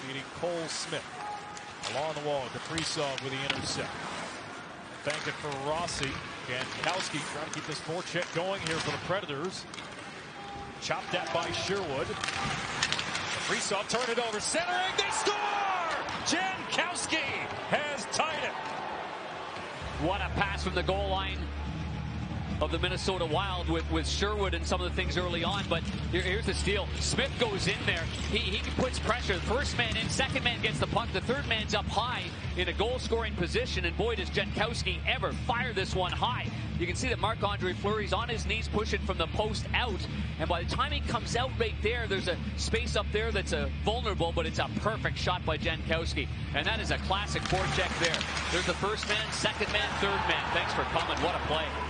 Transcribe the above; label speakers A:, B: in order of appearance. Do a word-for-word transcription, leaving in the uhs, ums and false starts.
A: meeting Cole Smith. Along the wall, Kaprizov with the intercept. Bank it for Rossi. Jankowski trying to keep this forecheck going here for the Predators. Chopped at by Sherwood. Kaprizov turned it over, centering, they score! Jankowski has tied it.
B: What a pass from the goal line of the Minnesota Wild with, with Sherwood and some of the things early on, but here, here's the steal. Smith goes in there. He, he puts pressure. The first man in, second man gets the puck. The third man's up high in a goal-scoring position, and boy, does Jankowski ever fire this one high. You can see that Marc-Andre Fleury's on his knees pushing from the post out, and by the time he comes out right there, there's a space up there that's a vulnerable, but it's a perfect shot by Jankowski, and that is a classic forecheck there. There's the first man, second man, third man. Thanks for coming. What a play.